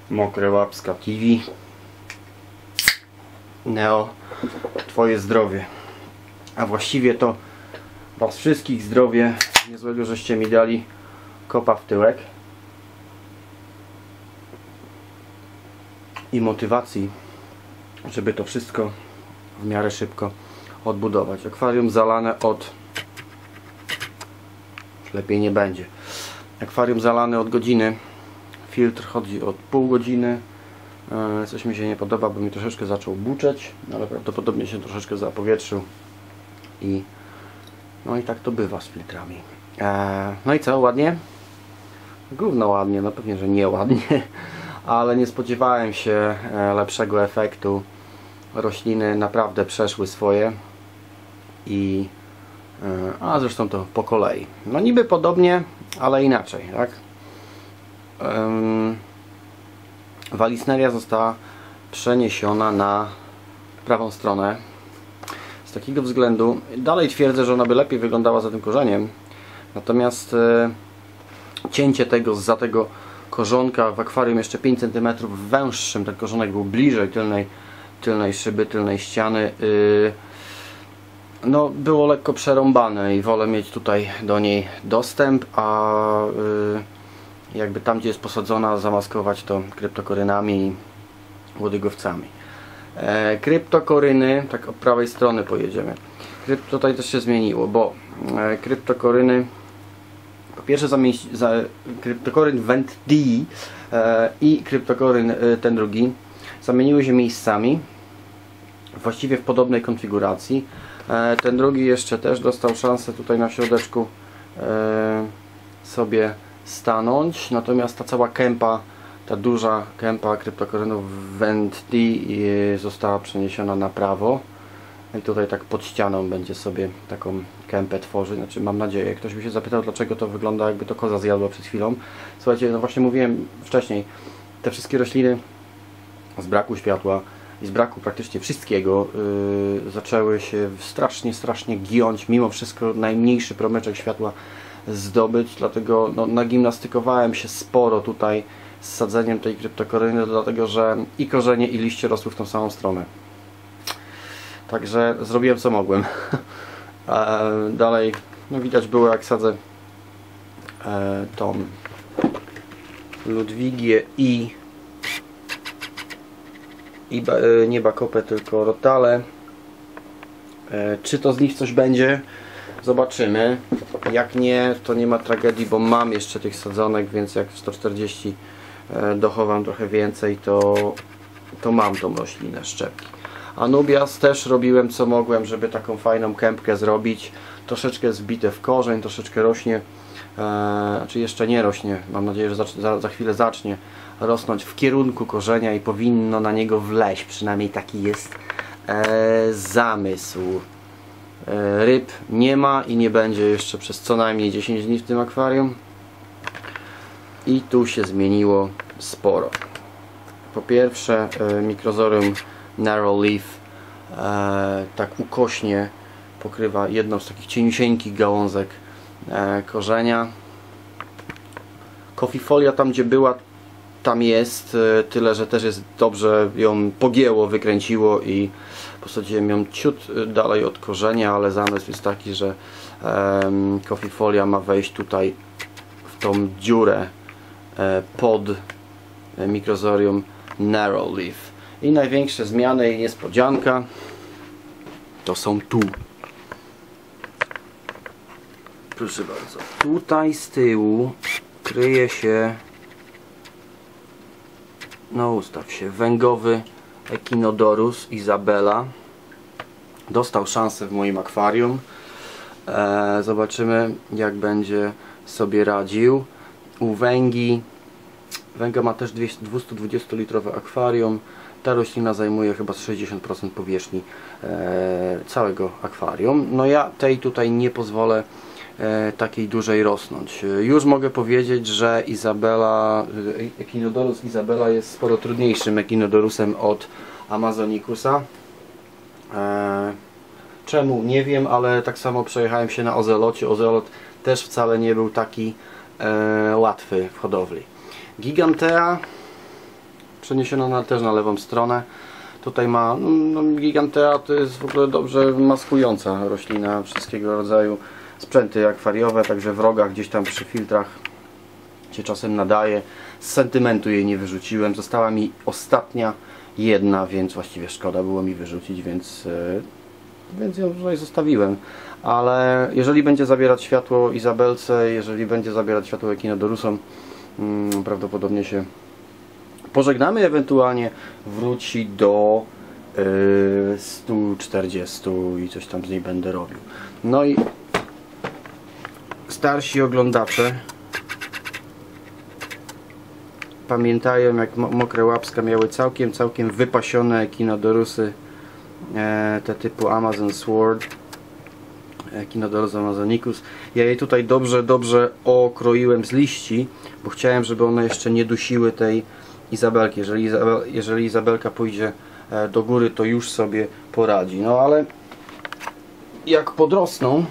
Mokre łapska kiwi. Neo, twoje zdrowie. A właściwie to was wszystkich zdrowie. Niezłego, żeście mi dali kopa w tyłek. I motywacji, żeby to wszystko w miarę szybko odbudować. Akwarium zalane od... lepiej nie będzie. Akwarium zalane od godziny. Filtr chodzi od pół godziny. Coś mi się nie podoba, bo mi troszeczkę zaczął buczeć, ale prawdopodobnie się troszeczkę zapowietrzył. No i tak to bywa z filtrami. No i co? Ładnie? Gówno ładnie, no pewnie, że nie ładnie. Ale nie spodziewałem się lepszego efektu. Rośliny naprawdę przeszły swoje a zresztą to po kolei. No niby podobnie, ale inaczej, tak? Vallisneria została przeniesiona na prawą stronę. Z takiego względu dalej twierdzę, że ona by lepiej wyglądała za tym korzeniem. Natomiast cięcie tego zza tego korzonka w akwarium jeszcze 5 cm węższym, ten korzonek był bliżej tylnej szyby, tylnej ściany, no było lekko przerąbane i wolę mieć tutaj do niej dostęp, a jakby tam, gdzie jest posadzona, zamaskować to kryptokorynami i łodygowcami. Kryptokoryny, tak od prawej strony pojedziemy. Tutaj też się zmieniło, bo kryptokoryny, po pierwsze kryptokoryn Vent D i kryptokoryn ten drugi zamieniły się miejscami, właściwie w podobnej konfiguracji. Ten drugi jeszcze też dostał szansę tutaj na środeczku sobie stanąć, natomiast ta cała kępa, ta duża kępa kryptokorynów Vent D została przeniesiona na prawo i tutaj tak pod ścianą będzie sobie taką kępę tworzyć, znaczy mam nadzieję. Ktoś by się zapytał, dlaczego to wygląda, jakby to koza zjadła przed chwilą. Słuchajcie, no właśnie mówiłem wcześniej, te wszystkie rośliny z braku światła i z braku praktycznie wszystkiego zaczęły się strasznie giąć, mimo wszystko najmniejszy promyczek światła zdobyć, dlatego no, nagimnastykowałem się sporo tutaj z sadzeniem tej kryptokoryny, dlatego że i korzenie, i liście rosły w tą samą stronę. Także zrobiłem co mogłem. Dalej, no widać było, jak sadzę tą Ludwigię nie Bakopę, tylko Rotale. Czy to z nich coś będzie? Zobaczymy. Jak nie, to nie ma tragedii, bo mam jeszcze tych sadzonek, więc jak 140 dochowam trochę więcej, to mam tą roślinę, szczepki. Anubias też robiłem co mogłem, żeby taką fajną kępkę zrobić. Troszeczkę zbite w korzeń, troszeczkę rośnie, znaczy jeszcze nie rośnie, mam nadzieję, że za chwilę zacznie rosnąć w kierunku korzenia i powinno na niego wleźć, przynajmniej taki jest zamysł. Ryb nie ma i nie będzie jeszcze przez co najmniej 10 dni w tym akwarium. I tu się zmieniło sporo. Po pierwsze Microzorium Narrow Leaf tak ukośnie pokrywa jedną z takich cieniusieńkich gałązek korzenia. Coffeefolia tam, gdzie była, tam jest, tyle że też jest dobrze, ją pogięło, wykręciło i posadziłem ją ciut dalej od korzenia, ale zamysł jest taki, że Coffeefolia ma wejść tutaj w tą dziurę pod Microzorium Narrow Leaf. I największe zmiany i niespodzianka to są tu. Proszę bardzo. Tutaj z tyłu kryje się, no ustaw się, węgowy Echinodorus Isabella. Dostał szansę w moim akwarium. Zobaczymy, jak będzie sobie radził. U Węga ma też 220-litrowe akwarium. Ta roślina zajmuje chyba 60% powierzchni całego akwarium. No ja tej tutaj nie pozwolę takiej dużej rosnąć. Już mogę powiedzieć, że Echinodorus Isabella jest sporo trudniejszym Echinodorusem od Amazonicusa. Czemu? Nie wiem, ale tak samo przejechałem się na Ozelocie. Ozelot też wcale nie był taki łatwy w hodowli. Gigantea przeniesiona też na lewą stronę. Tutaj ma, Gigantea to jest w ogóle dobrze maskująca roślina, wszystkiego rodzaju sprzęty akwariowe, także w rogach gdzieś tam przy filtrach się czasem nadaje. Z sentymentu jej nie wyrzuciłem, została mi ostatnia jedna, więc właściwie szkoda było mi wyrzucić, więc ją tutaj zostawiłem. Ale jeżeli będzie zabierać światło Izabelce, jeżeli będzie zabierać światło Echinodorusom, prawdopodobnie się pożegnamy, ewentualnie wróci do 140 i coś tam z niej będę robił. No i starsi oglądacze pamiętają, jak Mokre Łapska miały całkiem wypasione Echinodorusy, te typu Amazon Sword, Echinodorus amazonicus. Ja je tutaj dobrze okroiłem z liści, bo chciałem, żeby one jeszcze nie dusiły tej Izabelki. Jeżeli Izabelka pójdzie do góry, to już sobie poradzi. No ale jak podrosną,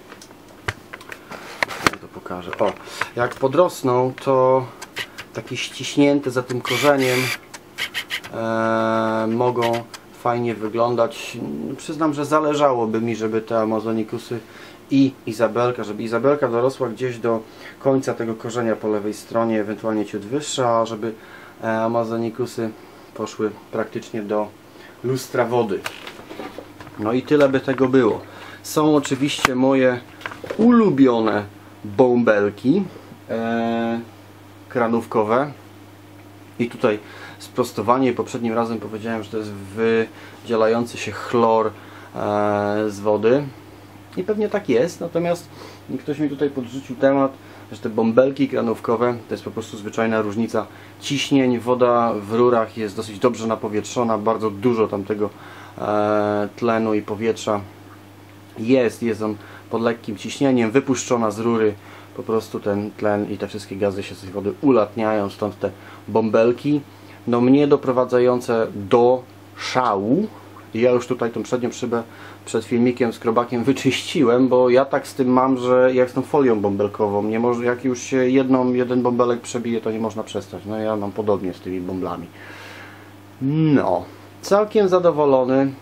to pokażę. O, jak podrosną, to takie ściśnięte za tym korzeniem mogą fajnie wyglądać. Przyznam, że zależałoby mi, żeby te amazonicusy i Izabelka, żeby Izabelka dorosła gdzieś do końca tego korzenia po lewej stronie, ewentualnie ciut wyższa, a żeby amazonicusy poszły praktycznie do lustra wody. No i tyle by tego było. Są oczywiście moje ulubione bąbelki kranówkowe. I tutaj sprostowanie, poprzednim razem powiedziałem, że to jest wydzielający się chlor z wody. I pewnie tak jest, natomiast ktoś mi tutaj podrzucił temat, że te bąbelki kranówkowe to jest po prostu zwyczajna różnica ciśnień. Woda w rurach jest dosyć dobrze napowietrzona, bardzo dużo tam tego tlenu i powietrza jest on pod lekkim ciśnieniem, wypuszczona z rury, po prostu ten tlen i te wszystkie gazy się z tej wody ulatniają, stąd te bąbelki, no mnie doprowadzające do szału. Ja już tutaj tą przednią szybę przed filmikiem z krobakiem wyczyściłem, bo ja tak z tym mam, że jak z tą folią bąbelkową, nie może, jak już się jeden bąbelek przebije, to nie można przestać. No ja mam podobnie z tymi bąblami. No, całkiem zadowolony.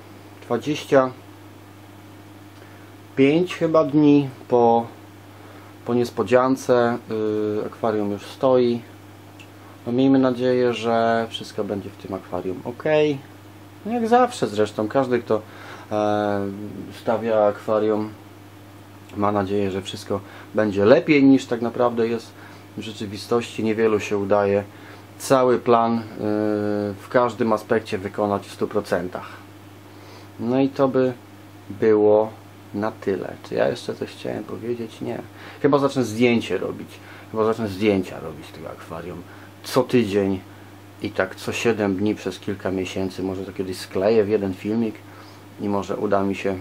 25 chyba dni po niespodziance. Akwarium już stoi. No miejmy nadzieję, że wszystko będzie w tym akwarium ok. No jak zawsze zresztą, każdy kto stawia akwarium ma nadzieję, że wszystko będzie lepiej niż tak naprawdę jest w rzeczywistości. Niewielu się udaje cały plan w każdym aspekcie wykonać w 100%. No i to by było na tyle. Czy ja jeszcze coś chciałem powiedzieć? Nie. Chyba zacznę zdjęcie robić. Chyba zacznę zdjęcia robić tego akwarium co tydzień i tak co 7 dni przez kilka miesięcy. Może to kiedyś skleję w jeden filmik i może uda mi się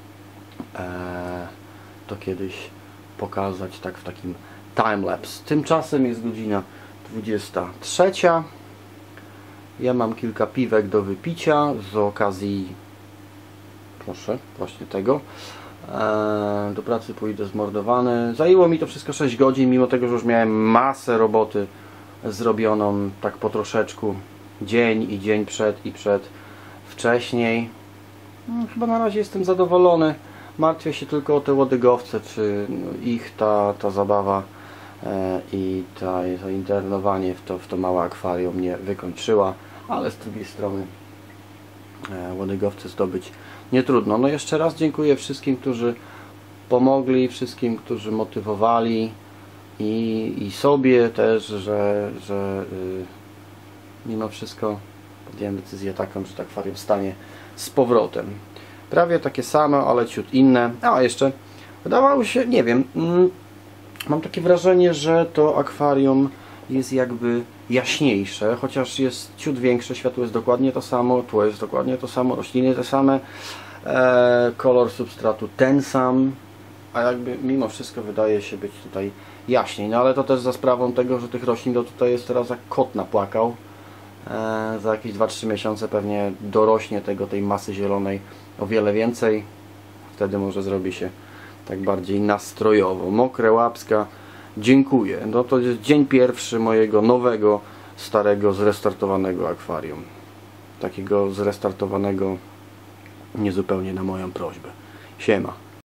to kiedyś pokazać tak w takim timelapse. Tymczasem jest godzina 23. Ja mam kilka piwek do wypicia z okazji, proszę, właśnie tego. Do pracy pójdę zmordowany. Zajęło mi to wszystko 6 godzin, mimo tego, że już miałem masę roboty zrobioną tak po troszeczku. Dzień i dzień przed wcześniej. No, chyba na razie jestem zadowolony. Martwię się tylko o te łodygowce, czy ich ta zabawa i to internowanie w to małe akwarium nie wykończyła, ale z drugiej strony łodygowce zdobyć nie trudno. No jeszcze raz dziękuję wszystkim, którzy pomogli, wszystkim, którzy motywowali i sobie też, że mimo wszystko podjąłem decyzję taką, że to akwarium stanie z powrotem. Prawie takie same, ale ciut inne. A jeszcze wydawało się, nie wiem, mam takie wrażenie, że to akwarium jest jakby jaśniejsze, chociaż jest ciut większe, światło jest dokładnie to samo, tło jest dokładnie to samo, rośliny te same, kolor substratu ten sam, a jakby mimo wszystko wydaje się być tutaj jaśniej. No ale to też za sprawą tego, że tych roślin to tutaj jest teraz jak kot napłakał. Za jakieś 2-3 miesiące pewnie dorośnie tej masy zielonej o wiele więcej. Wtedy może zrobi się tak bardziej nastrojowo. Mokre Łapska, dziękuję. No to jest dzień pierwszy mojego nowego starego, zrestartowanego akwarium. Takiego zrestartowanego niezupełnie na moją prośbę. Siema.